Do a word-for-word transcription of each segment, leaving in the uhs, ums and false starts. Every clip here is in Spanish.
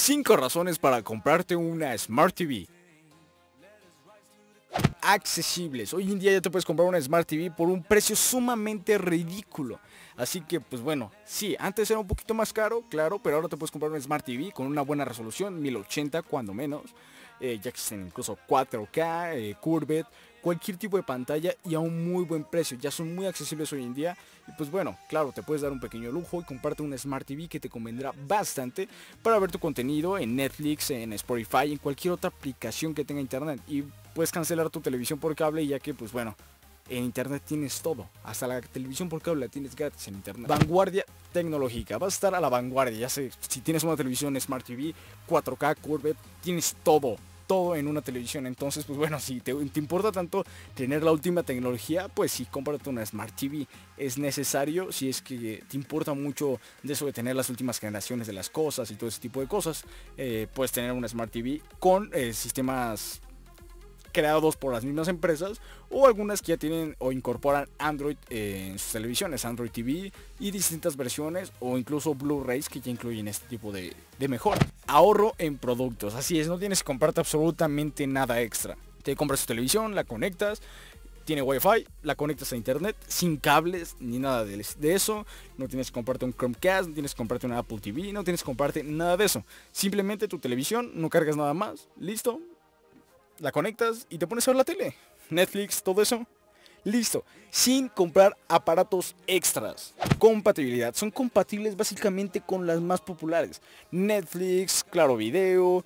cinco razones para comprarte una Smart T V. Accesibles. Hoy en día ya te puedes comprar una Smart T V por un precio sumamente ridículo. Así que pues bueno, sí, antes era un poquito más caro, claro, pero ahora te puedes comprar una Smart T V con una buena resolución, mil ochenta cuando menos. Eh, ya existen incluso cuatro K, eh, Curved, cualquier tipo de pantalla y a un muy buen precio. Ya son muy accesibles hoy en día. Y pues bueno, claro, te puedes dar un pequeño lujo y comprarte una Smart T V que te convendrá bastante para ver tu contenido en Netflix, en Spotify, en cualquier otra aplicación que tenga internet. Y puedes cancelar tu televisión por cable, ya que pues bueno, en internet tienes todo, hasta la televisión por cable la tienes gratis en internet. Vanguardia tecnológica, vas a estar a la vanguardia, ya sé, si tienes una televisión Smart T V, cuatro K, Curved, tienes todo, todo en una televisión. Entonces pues bueno, si te, te importa tanto tener la última tecnología, pues sí, cómprate una Smart T V, es necesario. Si es que te importa mucho de eso de tener las últimas generaciones de las cosas y todo ese tipo de cosas, eh, puedes tener una Smart T V con eh, sistemas creados por las mismas empresas, o algunas que ya tienen o incorporan Android eh, en sus televisiones, Android T V y distintas versiones, o incluso Blu-rays que ya incluyen este tipo de, de mejora. Ahorro en productos, así es, no tienes que comprarte absolutamente nada extra. Te compras tu televisión, la conectas, tiene Wi-Fi, la conectas a internet sin cables ni nada de, de eso. No tienes que comprarte un Chromecast, no tienes que comprarte una Apple T V, no tienes que comprarte nada de eso. Simplemente tu televisión, no cargas nada más, listo. La conectas y te pones a ver la tele, Netflix, todo eso, listo, sin comprar aparatos extras. Compatibilidad, son compatibles básicamente con las más populares: Netflix, Claro Video,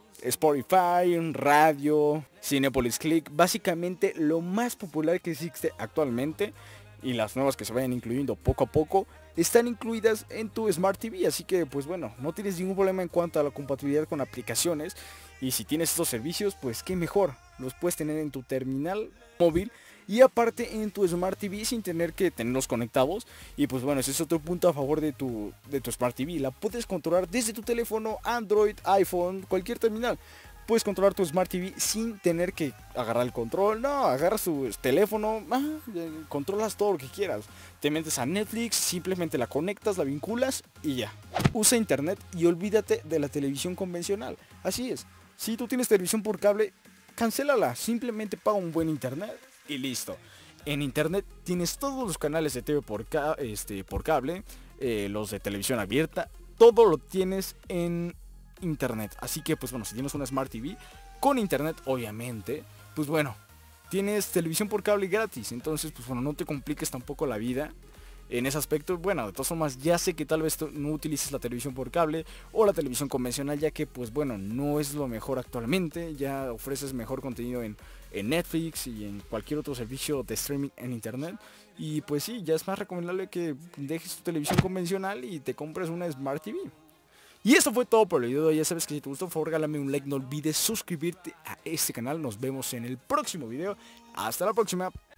Spotify, radio, Cinepolis Click, básicamente lo más popular que existe actualmente. Y las nuevas que se vayan incluyendo poco a poco están incluidas en tu Smart T V. Así que pues bueno, no tienes ningún problema en cuanto a la compatibilidad con aplicaciones. Y si tienes estos servicios, pues qué mejor, los puedes tener en tu terminal móvil y aparte en tu Smart T V sin tener que tenerlos conectados. Y pues bueno, ese es otro punto a favor de tu, de tu Smart T V. La puedes controlar desde tu teléfono, Android, iPhone, cualquier terminal. Puedes controlar tu Smart T V sin tener que agarrar el control. No, agarras tu teléfono, ah, controlas todo lo que quieras. Te metes a Netflix, simplemente la conectas, la vinculas y ya. Usa internet y olvídate de la televisión convencional. Así es, si tú tienes televisión por cable, cancélala. Simplemente paga un buen internet y listo. En internet tienes todos los canales de T V por, ca este, por cable, eh, los de televisión abierta, todo lo tienes en internet. Así que pues bueno, si tienes una Smart T V con internet, obviamente, pues bueno, tienes televisión por cable gratis. Entonces pues bueno, no te compliques tampoco la vida en ese aspecto. Bueno, de todas formas, ya sé que tal vez no utilices la televisión por cable o la televisión convencional, ya que pues bueno, no es lo mejor actualmente. Ya ofreces mejor contenido en, en Netflix y en cualquier otro servicio de streaming en internet. Y pues sí, ya es más recomendable que dejes tu televisión convencional y te compres una Smart T V. Y esto fue todo por el video. Ya sabes que si te gustó, por favor regálame un like, no olvides suscribirte a este canal. Nos vemos en el próximo video. Hasta la próxima.